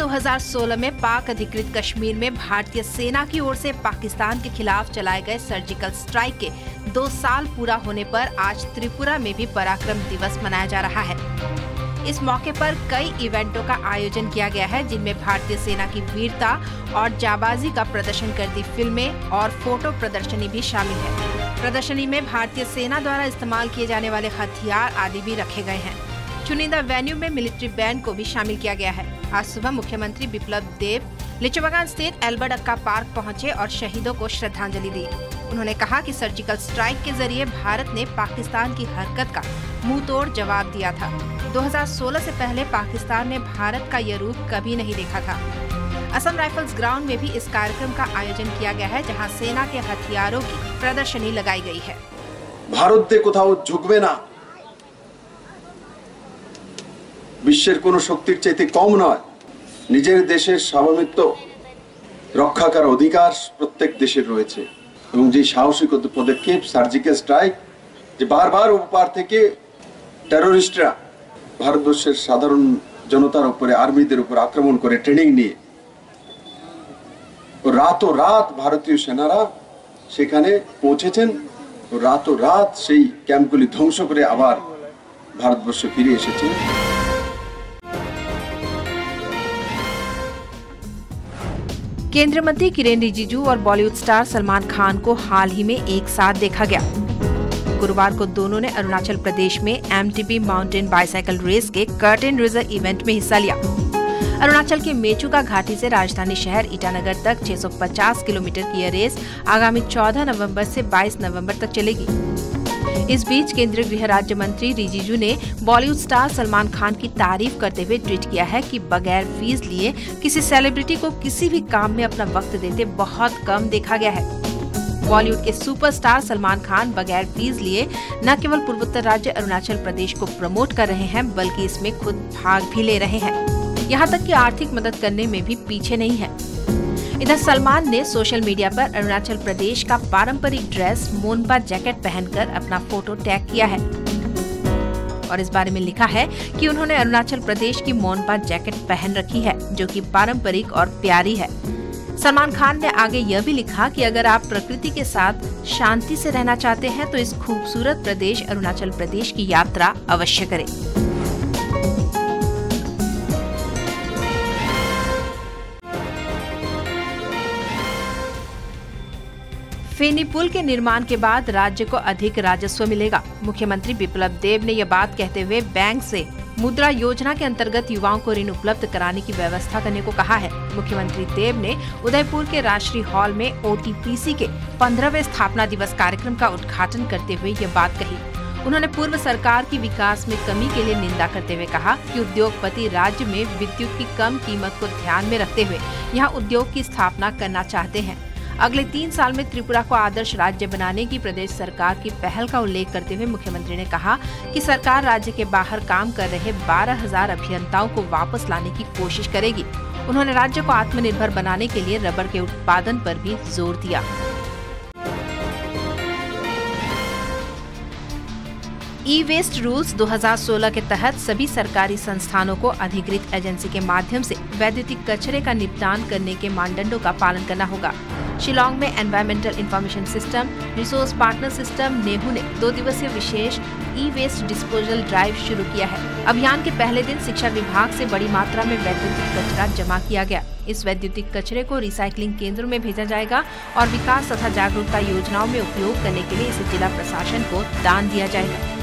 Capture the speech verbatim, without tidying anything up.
हज़ार सोलह में पाक अधिकृत कश्मीर में भारतीय सेना की ओर से पाकिस्तान के खिलाफ चलाए गए सर्जिकल स्ट्राइक के दो साल पूरा होने पर आज त्रिपुरा में भी पराक्रम दिवस मनाया जा रहा है। इस मौके पर कई इवेंटों का आयोजन किया गया है, जिनमें भारतीय सेना की वीरता और जाबाजी का प्रदर्शन करती फिल्में और फोटो प्रदर्शनी भी शामिल है। प्रदर्शनी में भारतीय सेना द्वारा इस्तेमाल किए जाने वाले हथियार आदि भी रखे गए हैं। चुनिंदा वेन्यू में मिलिट्री बैंड को भी शामिल किया गया है। आज सुबह मुख्यमंत्री बिप्लब देब लिचुवागान स्थित एल्बर्ट एक्का पार्क पहुंचे और शहीदों को श्रद्धांजलि दी। उन्होंने कहा कि सर्जिकल स्ट्राइक के जरिए भारत ने पाकिस्तान की हरकत का मुंह तोड़ जवाब दिया था। दो हज़ार सोलह से पहले पाकिस्तान ने भारत का यह रूप कभी नहीं देखा था। असम राइफल्स ग्राउंड में भी इस कार्यक्रम का आयोजन किया गया है, जहां सेना के हथियारों की प्रदर्शनी लगाई गई है। भारत कोথাও झुकবে না, বিশ্বের কোনো শক্তির চাইতে কম নয়। নিজের দেশের সার্বভৌমত্ব রক্ষা করার অধিকার প্রত্যেক দেশের রয়েছে এবং যে সাহসিক পদক্ষেপ সার্জিক্যাল স্ট্রাইক, যে বারবার ওপার থেকে টেররিস্টরা ভারতবর্ষের সাধারণ জনতার উপরে আর্মিদের উপর আক্রমণ করে ট্রেনিং নিয়ে ও রাতোরাত ভারতীয় সেনারা সেখানে পৌঁছেছেন ও রাতোরাত সেই ক্যাম্পগুলি ধ্বংস করে আবার ভারতবর্ষে ফিরে এসেছেন। केंद्रीय मंत्री किरेन रिजिजू और बॉलीवुड स्टार सलमान खान को हाल ही में एक साथ देखा गया। गुरुवार को दोनों ने अरुणाचल प्रदेश में M T B mountain bicycle race के कर्टेन रिजर्व इवेंट में हिस्सा लिया। अरुणाचल के मेचुका घाटी से राजधानी शहर ईटानगर तक छह सौ पचास किलोमीटर की यह रेस आगामी चौदह नवंबर से बाईस नवंबर तक चलेगी। इस बीच केंद्रीय गृह राज्य मंत्री रिजिजू ने बॉलीवुड स्टार सलमान खान की तारीफ करते हुए ट्वीट किया है कि बगैर फीस लिए किसी सेलिब्रिटी को किसी भी काम में अपना वक्त देते बहुत कम देखा गया है। बॉलीवुड के सुपरस्टार सलमान खान बगैर फीस लिए न केवल पूर्वोत्तर राज्य अरुणाचल प्रदेश को प्रमोट कर रहे हैं, बल्कि इसमें खुद भाग भी ले रहे हैं। यहाँ तक कि आर्थिक मदद करने में भी पीछे नहीं है। इधर सलमान ने सोशल मीडिया पर अरुणाचल प्रदेश का पारंपरिक ड्रेस मोनपा जैकेट पहनकर अपना फोटो टैग किया है और इस बारे में लिखा है कि उन्होंने अरुणाचल प्रदेश की मोनपा जैकेट पहन रखी है, जो कि पारंपरिक और प्यारी है। सलमान खान ने आगे यह भी लिखा कि अगर आप प्रकृति के साथ शांति से रहना चाहते हैं तो इस खूबसूरत प्रदेश अरुणाचल प्रदेश की यात्रा अवश्य करें। फेनी पुल के निर्माण के बाद राज्य को अधिक राजस्व मिलेगा। मुख्यमंत्री बिप्लब देब ने यह बात कहते हुए बैंक से मुद्रा योजना के अंतर्गत युवाओं को ऋण उपलब्ध कराने की व्यवस्था करने को कहा है। मुख्यमंत्री देब ने उदयपुर के राष्ट्रीय हॉल में ओ टी पी सी के पंद्रहवें स्थापना दिवस कार्यक्रम का उद्घाटन करते हुए ये बात कही। उन्होंने पूर्व सरकार की विकास में कमी के लिए निंदा करते हुए कहा कि उद्योगपति राज्य में विद्युत की कम कीमत को ध्यान में रखते हुए यहाँ उद्योग की स्थापना करना चाहते हैं। अगले तीन साल में त्रिपुरा को आदर्श राज्य बनाने की प्रदेश सरकार की पहल का उल्लेख करते हुए मुख्यमंत्री ने कहा कि सरकार राज्य के बाहर काम कर रहे बारह हजार अभियंताओं को वापस लाने की कोशिश करेगी। उन्होंने राज्य को आत्मनिर्भर बनाने के लिए रबर के उत्पादन पर भी जोर दिया। ई वेस्ट रूल्स दो हज़ार सोलह के तहत सभी सरकारी संस्थानों को अधिकृत एजेंसी के माध्यम से वैद्युतिक कचरे का निपटान करने के मानदंडों का पालन करना होगा। शिलांग में environmental information system resource partner system NEHU ने दो दिवसीय विशेष ई वेस्ट डिस्पोजल ड्राइव शुरू किया है। अभियान के पहले दिन शिक्षा विभाग से बड़ी मात्रा में वैद्युतिक कचरा जमा किया गया। इस वैद्युतिक कचरे को रिसाइकलिंग केंद्रों में भेजा जाएगा और विकास तथा जागरूकता योजनाओं में उपयोग करने के लिए इसे जिला प्रशासन को दान दिया जाएगा।